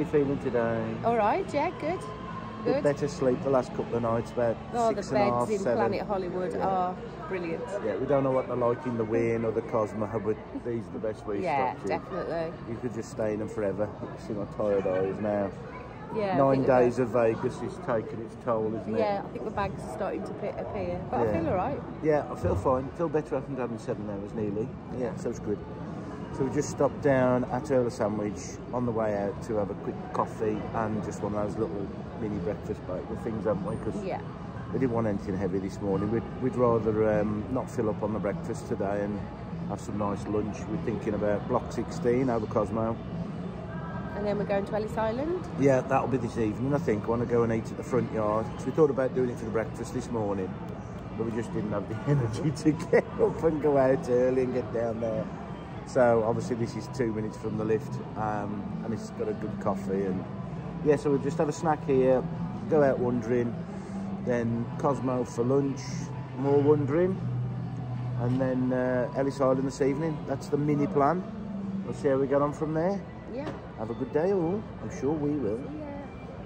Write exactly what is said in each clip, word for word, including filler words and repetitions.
feeling today? All right, yeah, good. Good. Better sleep the last couple of nights, about oh, six the and a half, beds in seven. Planet Hollywood yeah. are brilliant. Yeah, we don't know what they're like in the Win or the Cosmo, but these are the best we Yeah, stopped definitely. in. You could just stay in them forever. You see my tired eyes now. Yeah. Nine days of Vegas is taking its toll, isn't it? Yeah, I think the bags are starting to appear, but yeah. I feel all right. Yeah, I feel fine. I feel better after having seven hours nearly. Yeah, so it's good. So we just stopped down at Ellis Sandwich on the way out to have a quick coffee and just one of those little mini breakfast break with things, haven't we? Because yeah. we didn't want anything heavy this morning. We'd, we'd rather um, not fill up on the breakfast today and have some nice lunch. We're thinking about Block sixteen over Cosmo. And then we're going to Ellis Island? Yeah, that'll be this evening, I think. I want to go and eat at the front yard. So we thought about doing it for the breakfast this morning, but we just didn't have the energy to get up and go out early and get down there. So obviously this is two minutes from the lift, um, and it's got a good coffee. And yeah, so we'll just have a snack here, go out wandering, then Cosmo for lunch, more wandering, and then uh, Ellis Island this evening. That's the mini plan. We'll see how we get on from there. Yeah. Have a good day all. I'm sure we will. Yeah.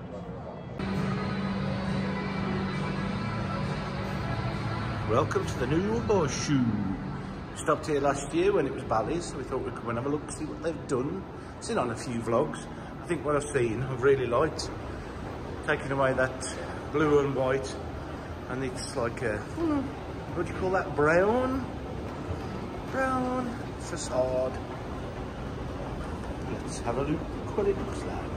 Welcome to the new Horseshoe. Stopped here last year when it was Bally's, so we thought we'd come and have a look, see what they've done. Seen on a few vlogs. I think what I've seen, I've really liked. Taking away that blue and white, and it's like a, hmm, what do you call that? Brown? Brown facade. Let's have a look what it looks like.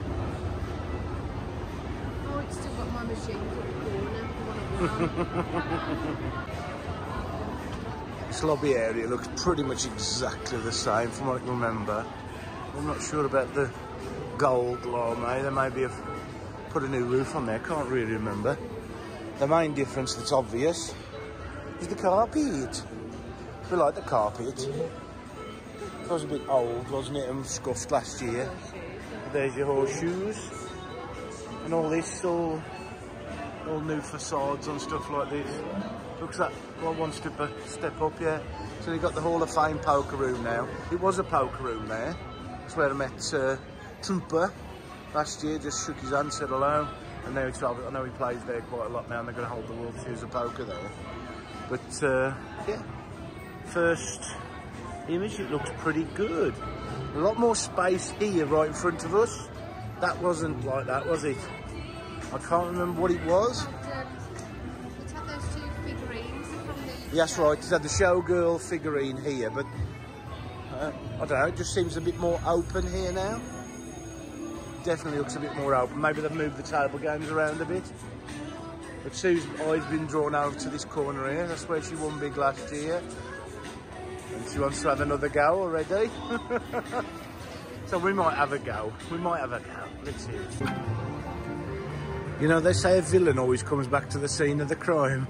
Oh, it's still got my machine in the corner. This lobby area looks pretty much exactly the same from what I can remember. I'm not sure about the gold lame. They maybe have put a new roof on there, can't really remember. The main difference that's obvious is the carpet. We like the carpet. It was a bit old, wasn't it, and scuffed last year. But there's your horseshoes. And all this, all, all new facades and stuff like this. Looks like well, one step, a step up, yeah. So you've got the Hall of Fame poker room now. It was a poker room there. That's where I met uh, Trooper last year, just shook his hand, said hello. And now it's, I know he plays there quite a lot now, and they're going to hold the World Series of Poker there. But uh, yeah, first image, it looks pretty good. A lot more space here right in front of us. That wasn't like that, was it? I can't remember what it was. It had those two figurines from the... Yes, right, it had the showgirl figurine here, but uh, I don't know, it just seems a bit more open here now. Definitely looks a bit more open. Maybe they've moved the table games around a bit. But Sue's eyes been drawn over to this corner here. That's where she won big last year. And she wants to have another go already. So we might have a go. We might have a go. Let's see it. You know, they say a villain always comes back to the scene of the crime.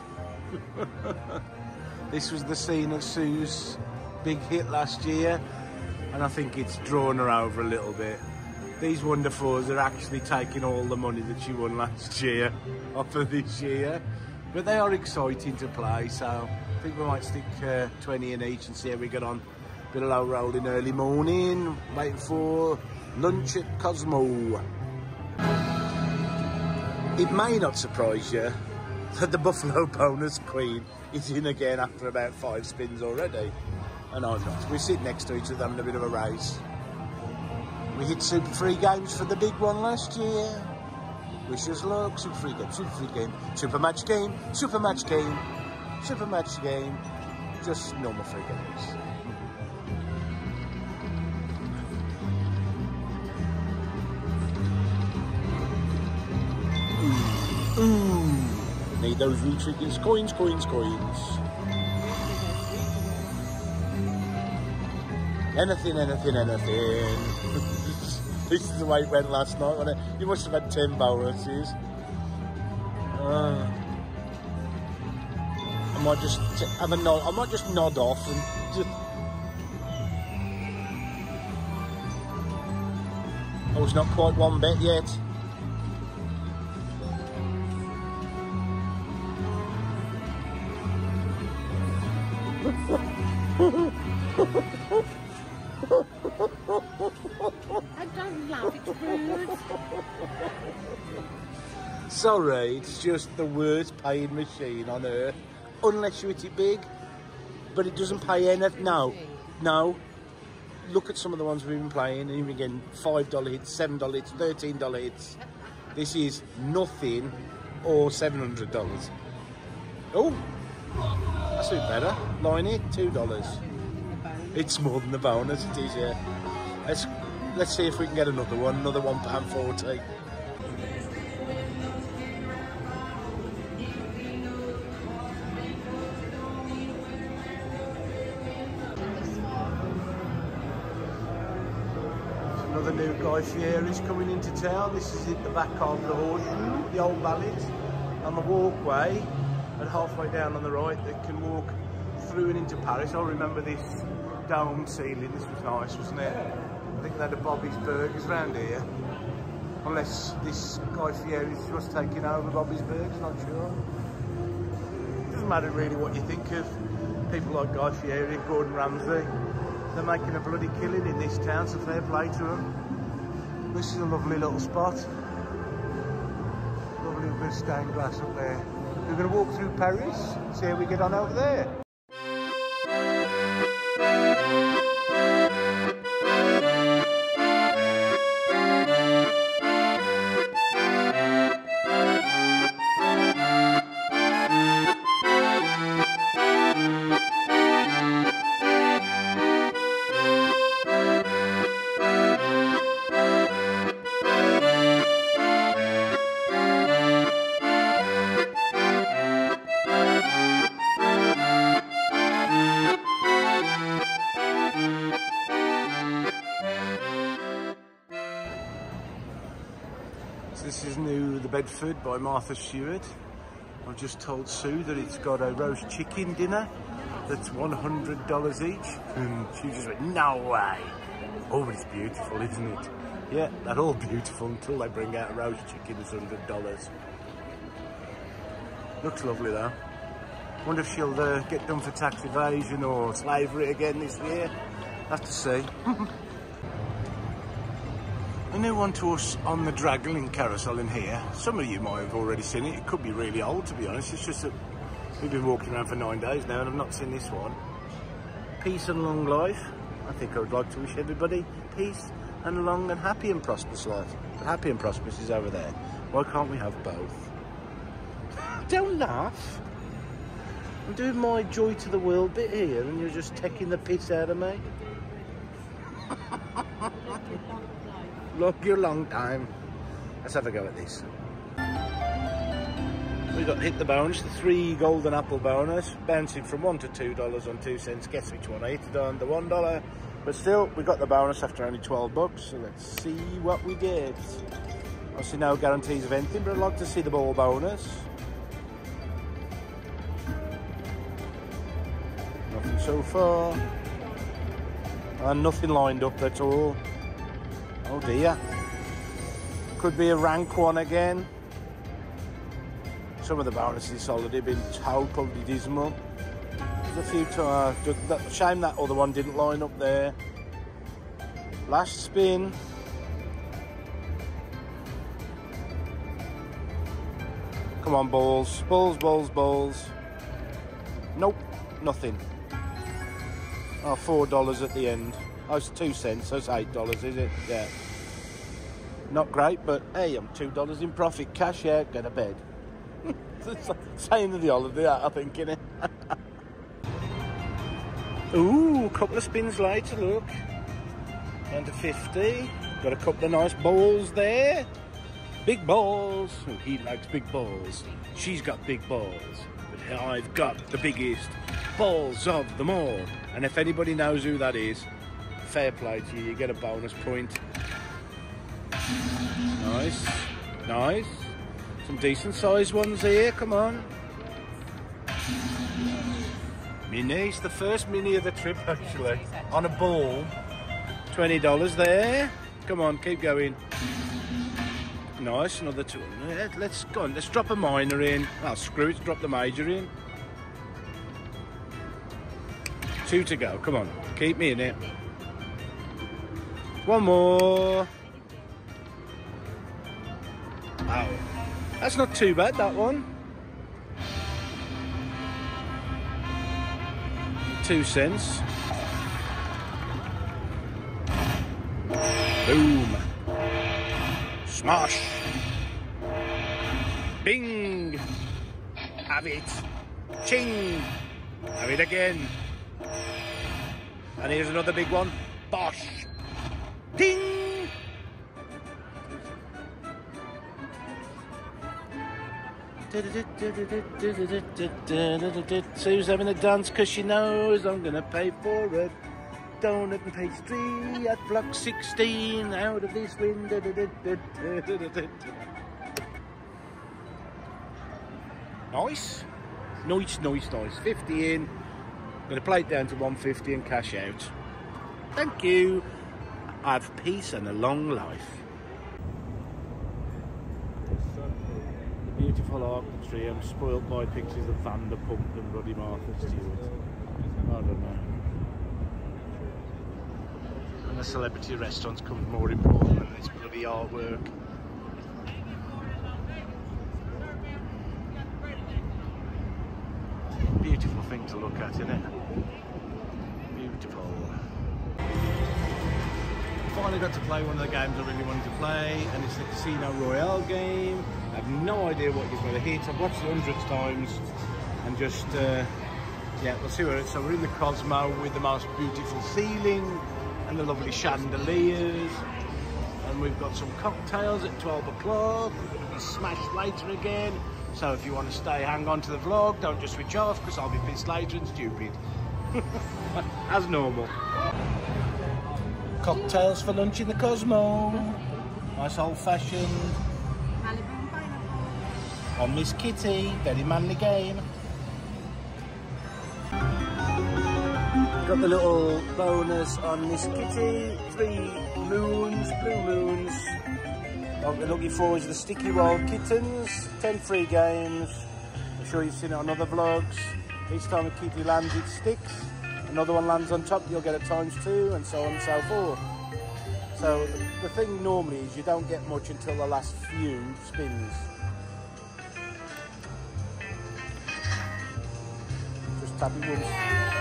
This was the scene of Sue's big hit last year, and I think it's drawn her over a little bit. These Wonderfurs are actually taking all the money that she won last year off of this year. But they are exciting to play, so I think we might stick uh, twenty in each and see how we get on. Bit of low rolling early morning, waiting for lunch at Cosmo. It may not surprise you that the Buffalo Bonus Queen is in again after about five spins already. And I'm not. We sit next to each other having a bit of a race. We hit Super Free games for the big one last year. Wish us luck. Super Free game, Super Free game, Super Match game, Super Match game, Super Match game. Just normal free games. Ooh, ooh. Need those root chickens. Coins, coins, coins. Anything, anything, anything. This is the way it went last night, wasn't it? You must have had ten bonuses. Uh, I might just have a nod. I might just nod off and just. Oh, it's not quite one bet yet. I don't laugh, it Sorry, it's just the worst paying machine on earth. Unless you hit it big. But it doesn't pay anything. No, no. Look at some of the ones we've been playing, and even getting five dollar hits, seven dollar hits, thirteen dollar hits. This is nothing or seven hundred dollars. Oh, that's a bit better. Line it, two dollars. It's more than the bonus, it is, yeah. Let's, let's see if we can get another one, another one pound forty. Another new Guy Fieri's coming into town. This is at the back of the Horsehoe, the old ballet, on the walkway, and halfway down on the right they can walk through and into Paris. I remember this dome ceiling, this was nice, wasn't it? I think they had a Bobby's Burgers around here. Unless this Guy Fieri's just taking over Bobby's Burgers, not sure. It doesn't matter really what you think of people like Guy Fieri, Gordon Ramsay. They're making a bloody killing in this town, so fair play to them. This is a lovely little spot. Lovely bit of stained glass up there. We're going to walk through Paris, see how we get on over there. This is new, the Bedford by Martha Stewart. I've just told Sue that it's got a roast chicken dinner that's one hundred dollars each. And she just went, no way. Oh, but it's beautiful, isn't it? Yeah, they're all beautiful until they bring out a roast chicken that's one hundred dollars. Looks lovely though. Wonder if she'll uh, get done for tax evasion or slavery again this year. Have to see. A new one to us on the Draggling carousel in here. Some of you might have already seen it. It could be really old, to be honest. It's just that we've been walking around for nine days now and I've not seen this one. Peace and long life. I think I would like to wish everybody peace and a long and happy and prosperous life. But happy and prosperous is over there. Why can't we have both? Don't laugh. I'm doing my joy to the world bit here and you're just taking the piss out of me. Look, your long time. Let's have a go at this. We got hit the bonus, the three golden apple bonus, bouncing from one to two dollars on two cents. Guess which one I hit it on, the one dollar. But still, we got the bonus after only twelve bucks. So let's see what we get. Obviously, no guarantees of anything, but I'd like to see the ball bonus. Nothing so far, and nothing lined up at all. Oh dear. Could be a rank one again. Some of the bonuses already been totally dismal. There's a few times. Shame that other one didn't line up there. Last spin. Come on, balls. Balls, balls, balls. Nope, nothing. Oh, four dollars at the end. Oh, it's two cents, so it's eight dollars, is it? Yeah. Not great, but hey, I'm two dollars in profit. Cash out, go to bed. Same as the holiday, I think, innit? Ooh, a couple of spins later, look. Down to fifty. Got a couple of nice balls there. Big balls. Oh, he likes big balls. She's got big balls. But I've got the biggest balls of them all. And if anybody knows who that is, fair play to you, you get a bonus point. Nice, nice. Some decent sized ones here, come on. Mini, it's the first mini of the trip actually. On a ball. twenty dollars there. Come on, keep going. Nice, another two. Let's go on, let's drop a minor in. Oh, screw it, drop the major in. Two to go, come on, keep me in it. One more. Wow, that's not too bad, that one. Two cents. Boom. Smash. Bing. Have it. Ching. Have it again. And here's another big one. Bosh. Ding. Sue's having a dance because she knows I'm going to pay for a donut and pastry at block sixteen out of this window. Nice. Nice, nice, nice. fifty in. I'm going to play it down to one fifty and cash out. Thank you. Have peace and a long life. Beautiful arc tree. I'm spoilt by pictures of Vanderpump and bloody Martha Stewart. I don't know. And the celebrity restaurants come more important than this bloody artwork. Beautiful thing to look at, isn't it? Beautiful. Finally got to play one of the games I really wanted to play, and it's the Casino Royale game. I have no idea what you've got to hit. I've watched it hundreds of times and just, uh, yeah, we'll see where it's. So we're in the Cosmo with the most beautiful ceiling and the lovely chandeliers. And we've got some cocktails at twelve o'clock. We're going to be smashed later again. So if you want to stay, hang on to the vlog. Don't just switch off because I'll be pissed later and stupid. As normal. Cocktails for lunch in the Cosmo. Nice old-fashioned. On Miss Kitty, very manly game. Got the little bonus on Miss Kitty, three moons, blue moons. What we're looking for is the sticky roll kittens, ten free games. I'm sure you've seen it on other vlogs. Each time a kitty lands, it sticks. Another one lands on top, you'll get a times two, and so on and so forth. So the thing normally is you don't get much until the last few spins. Just tap it once.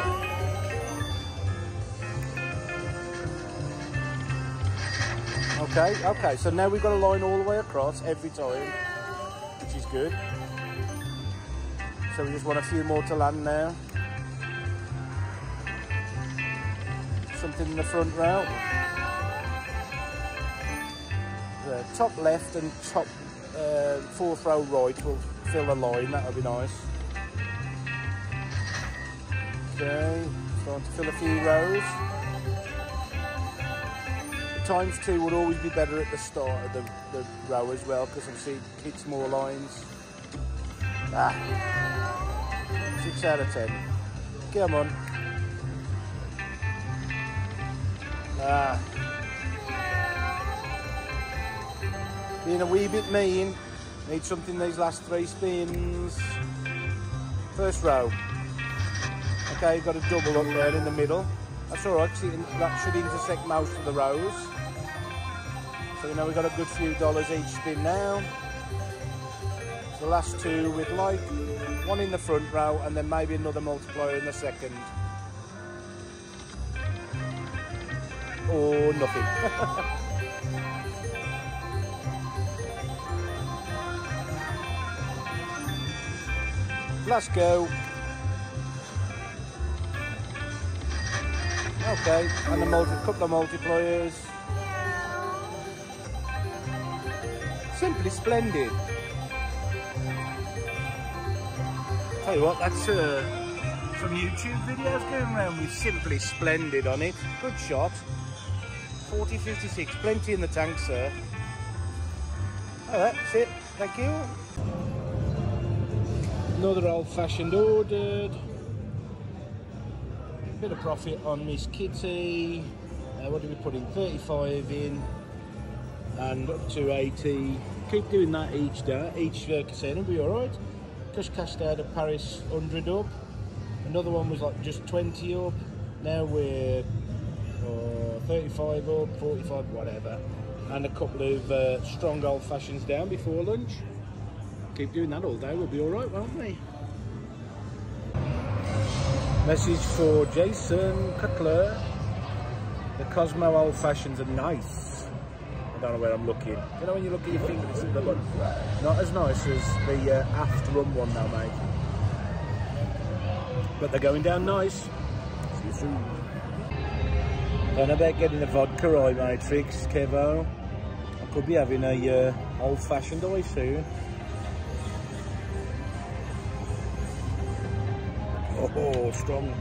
Okay, okay, so now we've got a line all the way across every time, which is good. So we just want a few more to land now. Something in the front row. The top left and top uh, fourth row right will fill the line, that'll be nice. Okay, starting to fill a few rows. Times two would always be better at the start of the, the row as well, because obviously it hits more lines. Ah, six out of ten. Come on. Ah, being a wee bit mean. Need something these last three spins. First row. Okay, you've got a double up there in the middle. That's alright, that should intersect most of the rows. So we know we've got a good few dollars each spin now. So the last two with like one in the front row and then maybe another multiplier in the second. Or nothing. Last go. Okay, and a multi couple of multipliers. Simply splendid. Tell you what, that's uh, some YouTube videos going around with Simply Splendid on it. Good shot. forty fifty-six, plenty in the tank, sir. Oh, that's it. Thank you. Another old-fashioned ordered. Bit of profit on Miss Kitty. Uh, what did we put in? thirty-five in and up to eighty. Keep doing that each day, each uh, casino will be alright. Just cashed out a Paris one hundred up. Another one was like just twenty up. Now we're uh, thirty-five up, forty-five, whatever. and a couple of uh, strong old fashions down before lunch. Keep doing that all day, we'll be all right, won't we? Message for Jason Cutler. The Cosmo old fashions are nice. I don't know where I'm looking. You know when you look at your fingers, they're not as nice as the uh, aft rum one now, mate. But they're going down nice. See you soon. Don't know about getting a vodka eye matrix, Kevo. I could be having a uh, old-fashioned eye soon. Oh, strong.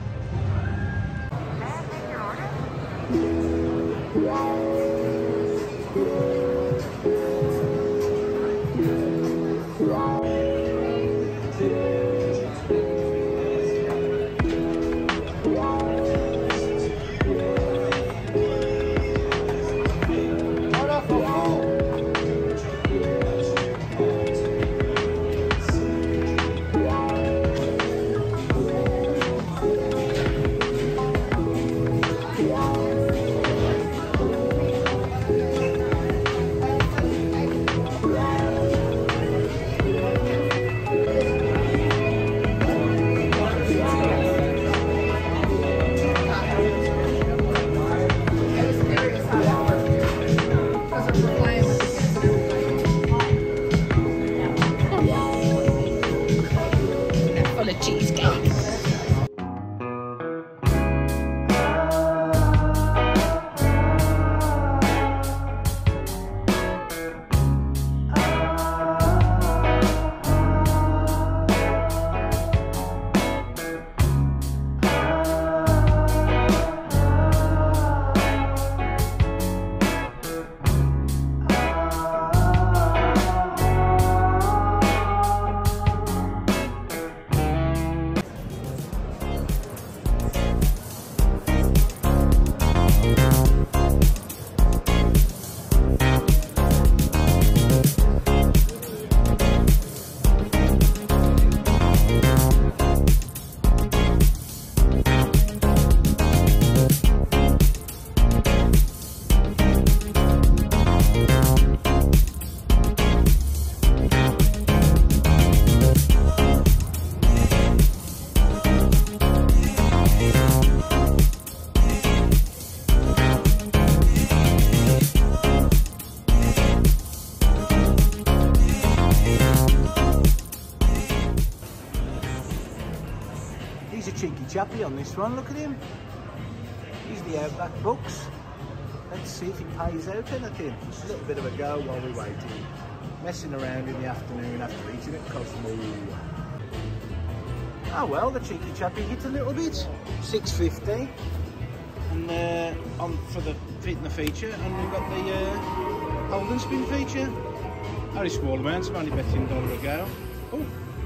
Cheeky chappy on this one, look at him. He's the Outback Bucks. Let's see if he pays out anything. Just a little bit of a go while we're waiting. Messing around in the afternoon after eating at Cosmo. Oh well, the cheeky chappy hit a little bit. six fifty. And uh, on for the fit and the feature, and we've got the uh, hold and spin feature. Very small amounts, I'm only betting a dollar a go. Oh,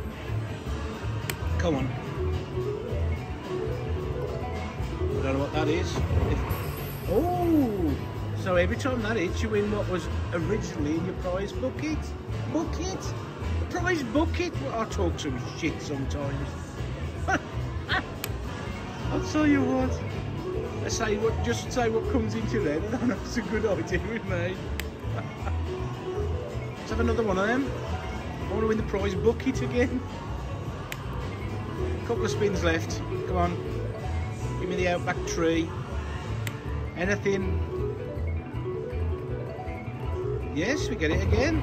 come on. I don't know what that is. If, oh, so every time that hits, you win what was originally in your prize bucket. Bucket? The prize bucket? Well, I talk some shit sometimes. I'll tell you what. I say what, just say what comes into your head. I don't know if it's a good idea with me. Let's have another one of them. I want to win the prize bucket again. Couple of spins left. Come on. Give me the Outback tree. Anything. Yes, we get it again.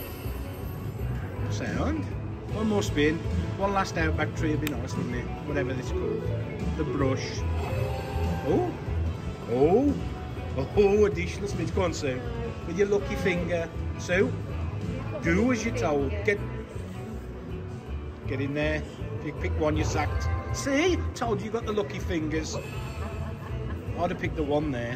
Sound. One more spin. One last Outback tree would be nice, wouldn't it? Whatever this is called. The brush. Oh. Oh. Oh, additional spins. Go on, Sue. With your lucky finger. Sue, do as you're told. Get, get in there. If you pick one, you're sacked. See? Told you you got the lucky fingers. I'd have picked the one there.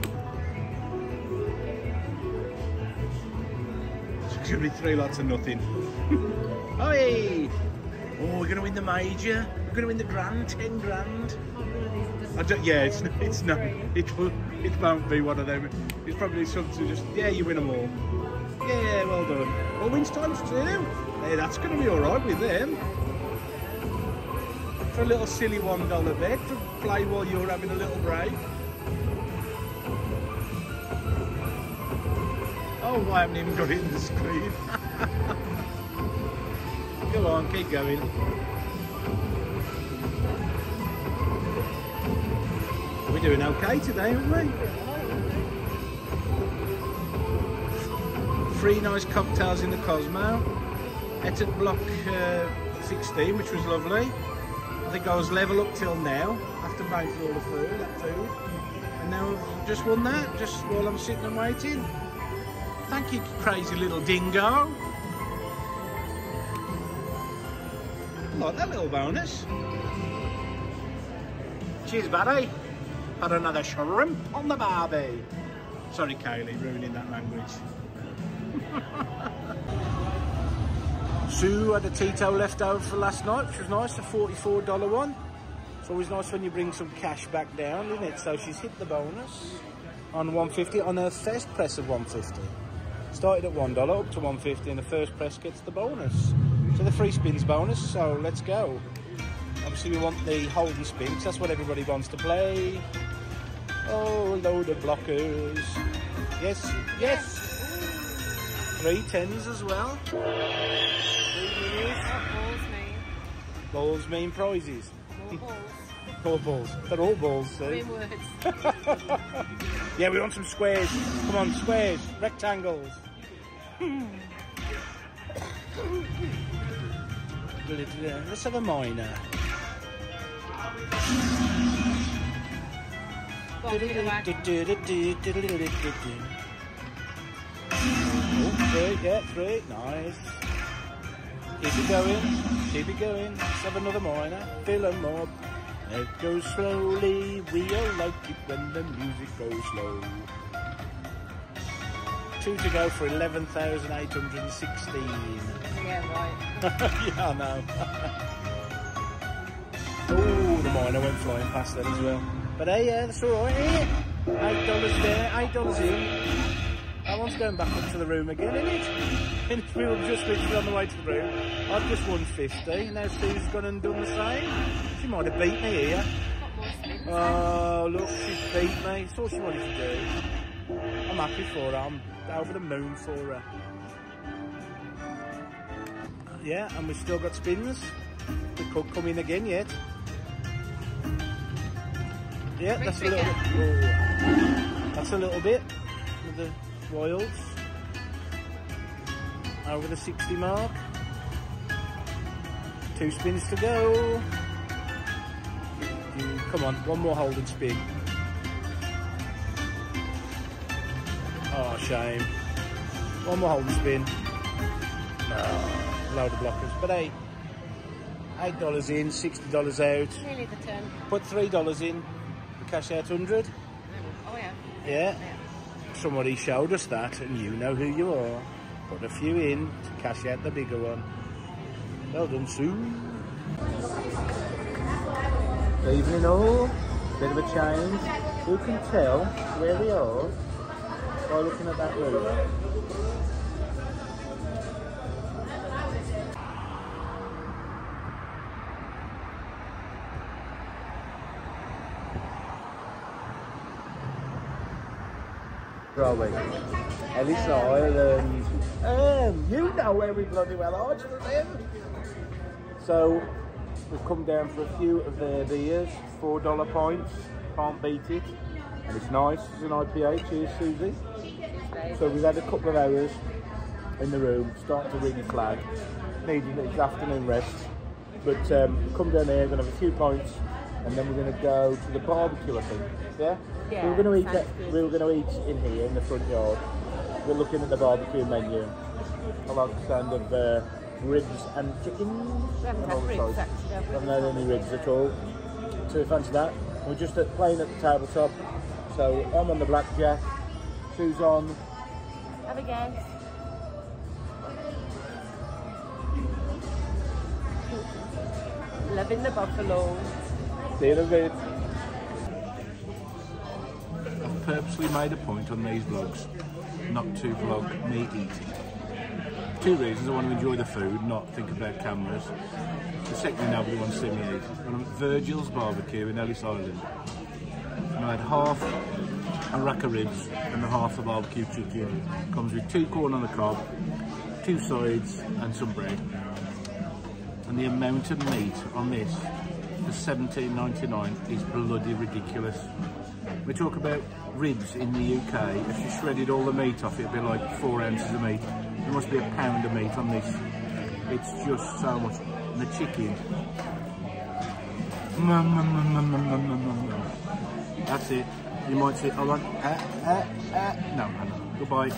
It's going to be three lots of nothing. Hey! Oh, we're going to win the major. We're going to win the grand, ten grand. I don't, yeah, it's it's no, it will, it won't be one of them. It's probably something to just, yeah, you win them all. Yeah, well done. Well, wins times two. Hey, that's going to be all right with them. For a little silly one dollar bet to play while you're having a little break. Oh, I haven't even got it in the screen. Go on, keep going. We're doing okay today, aren't we? Three nice cocktails in the Cosmo. Ate at block uh, sixteen, which was lovely. I think I was level up till now, after paying for all the food, that food. And now I've just won that, just while I'm sitting and waiting. Thank you, crazy little dingo. I like that little bonus. Cheers, buddy. Had another shrimp on the barbie. Sorry, Kaylee, ruining that language. Sue had a Tito left over for last night, which was nice, a forty-four dollar one. It's always nice when you bring some cash back down, isn't it? So she's hit the bonus on one fifty on her first press of one fifty. Started at one dollar up to one fifty, and the first press gets the bonus. So the free spins bonus, so let's go. Obviously we want the Holden spin, because that's what everybody wants to play. Oh, a load of blockers. Yes, yes. Three tens as well. Three minis. Balls mean. Balls mean prizes. More balls. More balls. They're all balls, I Sue. mean words. Yeah, we want some squares. Come on, squares. Rectangles. Let's have a minor. Go on, give it back. Oh, three, yeah, three, nice. Keep it going, keep it going. Let's have another minor. Fill 'em up. It goes slowly. We all like it when the music goes slow. Two to go for eleven thousand eight hundred sixteen. Yeah, right. Yeah, I know. Oh, the minor went flying past that as well. But hey, yeah, that's all right. Hey, eight dollars there, eight dollars in. That one's going back up to the room again, isn't it? And we were just literally on the way to the room. I've just won fifty. Now Sue's gone and done the same. She might have beat me here. Oh, look, she's beat me. It's all she wanted to do. I'm happy for her. I'm over the moon for her. Yeah, and we've still got spins. We could come in again yet. Yeah, that's a little bit. Oh, that's a little bit with the Royals. Over the sixty mark. Two spins to go. Come on, one more hold and spin. Oh, shame. One more hold and spin. No, load of blockers. But hey, eight dollars in, sixty dollars out. Nearly the turn. Put three dollars in, cash out one hundred. Oh, yeah. Yeah. Somebody showed us that, and you know who you are. Put a few in to cash out the bigger one. Well done, Sue. Evening all. Bit of a change. You can tell where we are by looking at that roof. Where are we? Ellis Island. Um, you know where we bloody well are, do you remember? So, we've come down for a few of their beers, four dollar pints, can't beat it. And it's nice, it's an I P A, cheers Susie. So we've had a couple of hours in the room, starting to really flag. Needed its afternoon rest. But um, come down here, we're going to have a few pints, and then we're going to go to the barbecue, I think. Yeah? Yeah, we were going to eat that, good. we were going to eat in here, in the front yard. We're looking at the barbecue menu. I like the sound of uh, ribs and chickens. We haven't had ribs, actually, have we? I haven't had any ribs at all. So we fancy that. We're just at, playing at the tabletop. So I'm on the blackjack. Sue's on. Have a guess. Loving the buffalo. See you in a bit. I've purposely made a point on these vlogs not to vlog me eating. Two reasons: I want to enjoy the food, not think about cameras. The second, nobody wants to see me eat. And I'm at Virgil's Barbecue in Ellis Island. And I had half a rack of ribs and a half a barbecue chicken. Comes with two corn on the cob, two sides and some bread. And the amount of meat on this for seventeen ninety-nine is bloody ridiculous. We talk about ribs in the U K. If you shredded all the meat off, it'd be like four ounces of meat. There must be a pound of meat on this. It's just so much. And the chicken. That's it. You might say, I want, uh, uh, uh. No, no, no. Goodbye.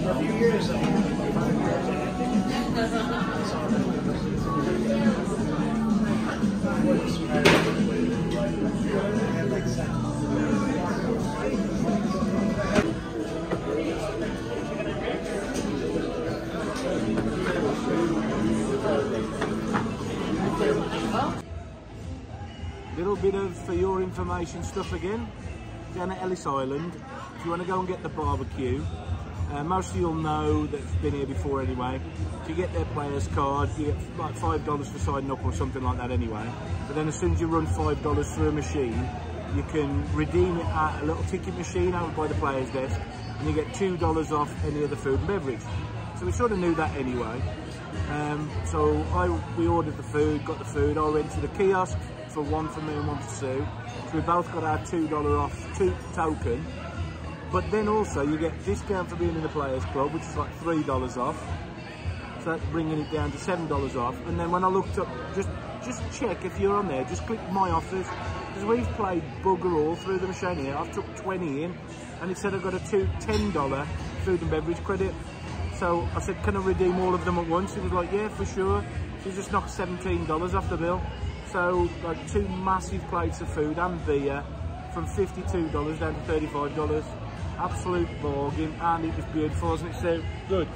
Little bit of, for your information, stuff again. Down at Ellis Island, if you want to go and get the barbecue, uh, most of you'll know that have been here before anyway. If you get their players card, you get like five dollars for signing up or something like that anyway. But then as soon as you run five dollars through a machine, you can redeem it at a little ticket machine out by the players desk, and you get two dollars off any of the food and beverage. So we sort of knew that anyway. Um, so I, we ordered the food, got the food, I went to the kiosk for one for me and one for Sue. So we both got our two dollar off two token. But then also you get a discount for being in the Players Club, which is like three dollars off. So that's bringing it down to seven dollars off. And then when I looked up, just just check if you're on there, just click my offers. Because we've played bugger all through the machine here. I've took twenty in and it said I got a two, ten dollar food and beverage credit. So I said, can I redeem all of them at once? He was like, yeah, for sure. So he just knocked seventeen dollars off the bill. So like two massive plates of food and beer from fifty-two dollars down to thirty-five dollars. Absolute bargain, and it was beautiful, wasn't it, Sue? Good.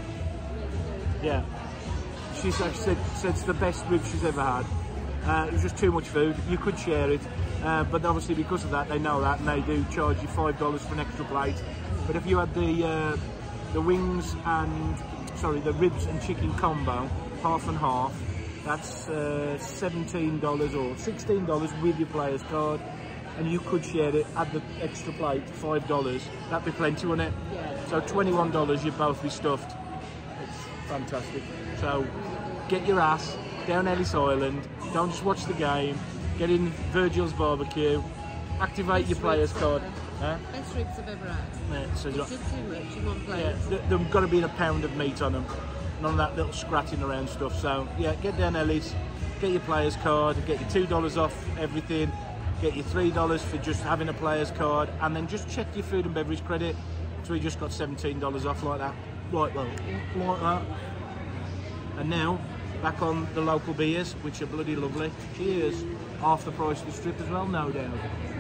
Yeah. She actually said, said it's the best ribs she's ever had. Uh, it was just too much food. You could share it, uh, but obviously because of that, they know that, and they do charge you five dollars for an extra plate. But if you had the uh, the wings and sorry, the ribs and chicken combo, half and half, that's uh, seventeen dollars or sixteen dollars with your player's card, and you could share it, add the extra plate, five dollars. That'd be plenty, wouldn't it? Yeah. So twenty-one dollars, you'd both be stuffed. It's fantastic. So get your ass down Ellis Island, don't just watch the game, get in Virgil's barbecue, activate your player's card. Huh? Best ribs I've ever had. Yeah, so it's just too much in one place. Yeah, there's got to be a pound of meat on them. None of that little scratching around stuff. So yeah, get down Ellis, get your player's card, get your two dollars off everything, get your three dollars for just having a player's card, and then just check your food and beverage credit. So we just got seventeen dollars off like that. Like, well, like that. And now, back on the local beers, which are bloody lovely. Cheers. Half the price of the strip as well, no doubt.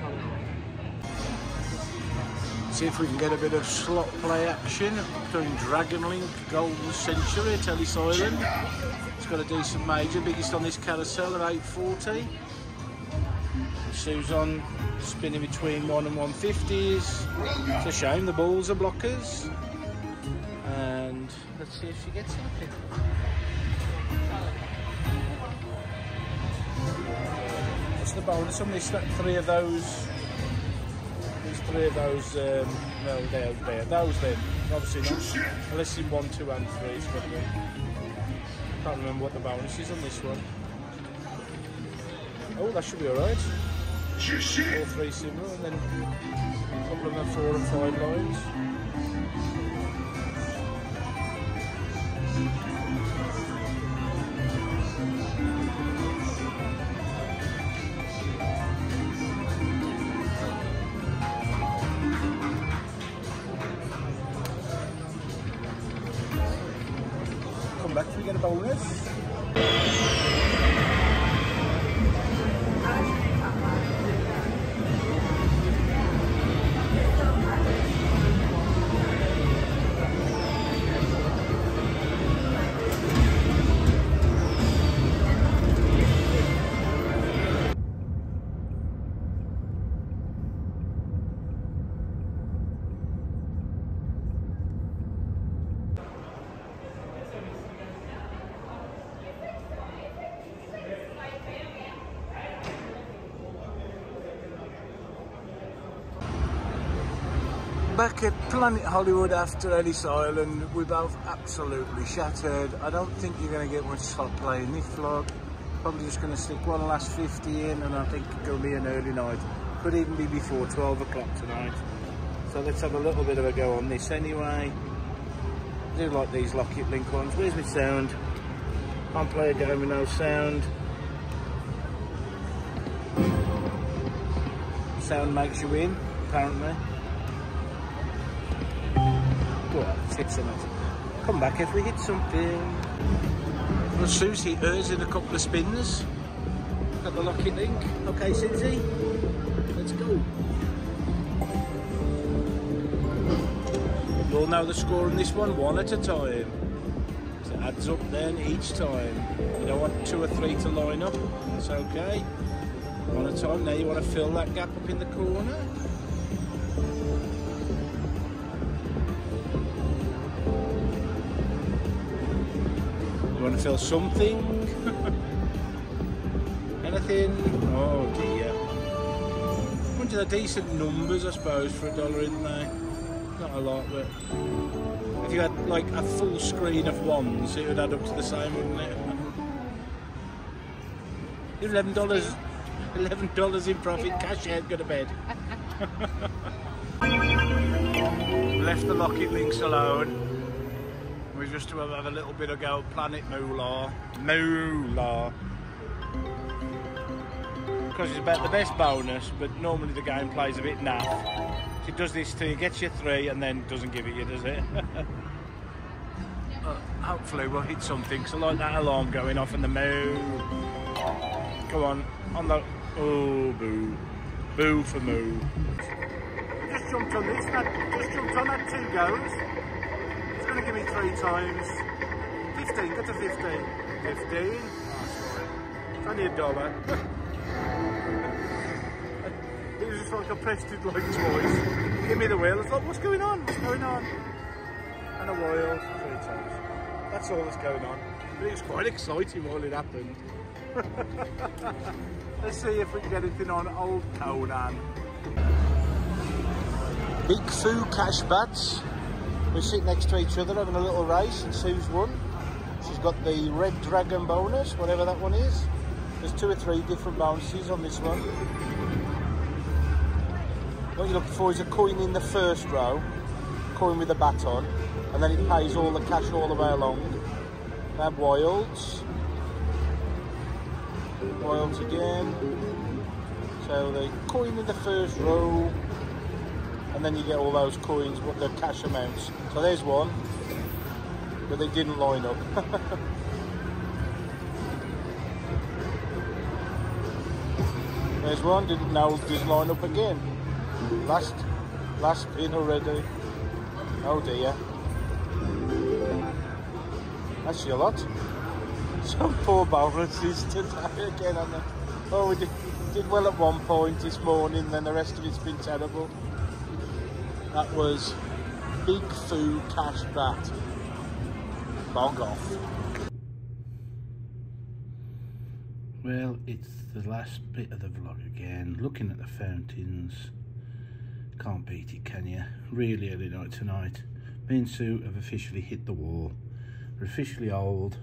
See if we can get a bit of slot play action. Doing Dragon Link Golden Century at Ellis Island. It's got a decent major, biggest on this carousel at eight forty. Sue's on spinning between one and one fifties. It's a shame the balls are blockers. And let's see if she gets anything. What's the bonus on this? Three of those. There's three of those. Um, well, there, there. Those then. Obviously not. Unless in one, two, and three. It's got to be. I can't remember what the bonus is on this one. Oh, that should be alright. All three similar, and then a couple of them four and five lines. Come back if we get a bonus. back at Planet Hollywood after Ellis Island. We're both absolutely shattered. I don't think you're going to get much slot play in this vlog. Probably just going to stick one last fifty in, and I think it'll be an early night. Could even be before twelve o'clock tonight. So let's have a little bit of a go on this anyway. I do like these Lockett Link ones. Where's my sound? Can't play a game with no sound. Sound makes you win, apparently. Go on, let's hit something. Come back if we hit something. Well, Susie hit hers in a couple of spins. Got the Lockett Link. Okay, Susie, let's go. You'll know the score on this one, one at a time. So it adds up then each time. You don't want two or three to line up, that's okay. One at a time. Now you want to fill that gap up in the corner. You want to fill something? Anything? Oh dear. Bunch of decent numbers, I suppose, for a dollar, isn't they? Not a lot, but if you had like a full screen of ones, it would add up to the same, wouldn't it? Eleven dollars, eleven dollars in profit, cash out, go to bed. Left the Lockett Links alone. We just have a little bit of go at Planet Moolah. Moolah. Because it's about the best bonus, but normally the game plays a bit naff. So it does this till you get your three and then doesn't give it you, does it? uh, hopefully we'll hit something, because I like that alarm going off in the moo. Come on, on the... Oh, boo. Boo for moo. Just jumped on this, that, just jumped on that two goes. It's going to give me three times. fifteen, go to fifteen. fifteen. Oh, sorry. It's only a dollar. It was just like I pressed it like twice. Give me the wheel. It's like, what's going on? What's going on? And a wheel, three times. That's all that's going on. But it was quite exciting while it happened. Let's see if we can get anything on old Conan. Big Foo cash bats. We sit next to each other having a little race, and Sue's won. She's got the Red Dragon bonus, whatever that one is. There's two or three different bonuses on this one. What you're looking for is a coin in the first row, coin with a bat on, and then it pays all the cash all the way along. We have wilds. Wilds again. So the coin in the first row, and then you get all those coins, what the cash amounts. So there's one, but they didn't line up. There's one, didn't know didn't line up again. Last last spin already. Oh dear. That's your lot. Some poor bonuses today again on the... Oh, we did, did well at one point this morning, then the rest of it's been terrible. That was Big Foo cash bat. Bog off. Well, it's the last bit of the vlog again. Looking at the fountains. Can't beat it, can you? Really early night tonight. Me and Sue have officially hit the wall. We're officially old.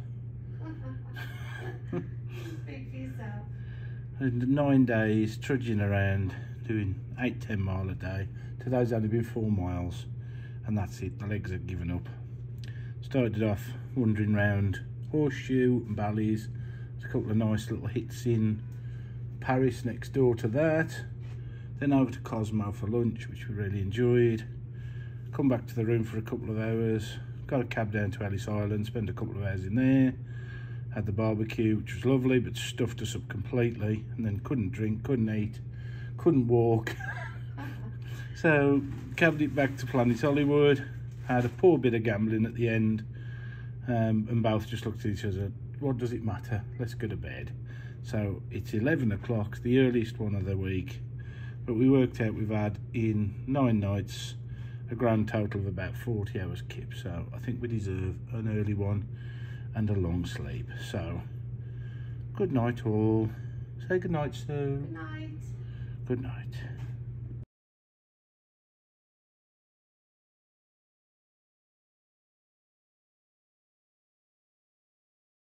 Speak for yourself. And nine days trudging around, doing eight, ten mile a day. Today's only been four miles, and that's it. The legs have given up. Started off wandering round Horsehoe and Bally's. There's a couple of nice little hits in Paris next door to that. Then over to Cosmo for lunch, which we really enjoyed. Come back to the room for a couple of hours. Got a cab down to Ellis Island, spent a couple of hours in there. Had the barbecue, which was lovely, but stuffed us up completely. And then couldn't drink, couldn't eat, couldn't walk. So, cabbed it back to Planet Hollywood. Had a poor bit of gambling at the end. Um, and both just looked at each other. What does it matter? Let's go to bed. So, it's eleven o'clock, the earliest one of the week. But we worked out we've had in nine nights a grand total of about forty hours kip. So I think we deserve an early one and a long sleep. So good night all. Say good night, Sue. Good night. Good night.